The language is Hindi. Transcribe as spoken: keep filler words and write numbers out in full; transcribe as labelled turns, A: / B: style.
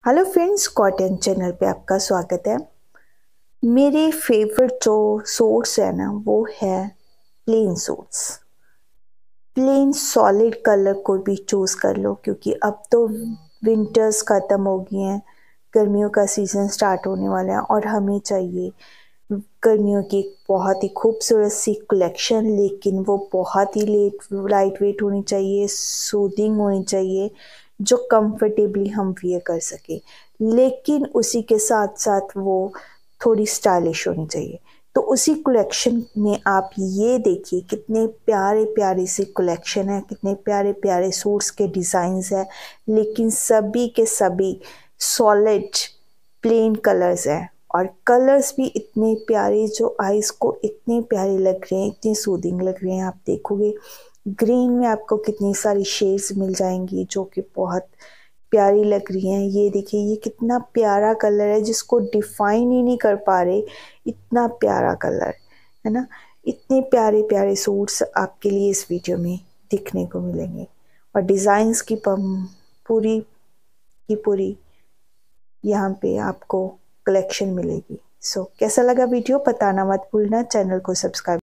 A: हेलो फ्रेंड्स, कॉटन चैनल पे आपका स्वागत है। मेरे फेवरेट जो सूट्स है ना वो है plain suits. Plain solid colour को भी चूज़ कर लो क्योंकि अब तो विंटर्स ख़त्म हो गई हैं, गर्मियों का सीज़न स्टार्ट होने वाला है और हमें चाहिए गर्मियों की एक बहुत ही खूबसूरत सी कलेक्शन, लेकिन वो बहुत ही लेट लाइट वेट होनी चाहिए, सूदिंग होनी चाहिए, जो कंफर्टेबली हम वियर कर सके, लेकिन उसी के साथ साथ वो थोड़ी स्टाइलिश होनी चाहिए। तो उसी कलेक्शन में आप ये देखिए कितने प्यारे प्यारे सी कलेक्शन है, कितने प्यारे प्यारे सूट्स के डिज़ाइंस है, लेकिन सभी के सभी सॉलिड प्लेन कलर्स हैं और कलर्स भी इतने प्यारे जो आइज़ को इतने प्यारे लग रहे हैं, इतने सूदिंग लग रहे हैं। आप देखोगे ग्रीन में आपको कितनी सारी शेड्स मिल जाएंगी जो कि बहुत प्यारी लग रही हैं। ये देखिए ये कितना प्यारा कलर है जिसको डिफाइन ही नहीं कर पा रहे, इतना प्यारा कलर है ना। इतने प्यारे प्यारे सूट्स आपके लिए इस वीडियो में दिखने को मिलेंगे और डिज़ाइंस की पम- पूरी की पूरी यहाँ पे आपको कलेक्शन मिलेगी। सो so, कैसा लगा वीडियो बताना मत भूलना, चैनल को सब्सक्राइब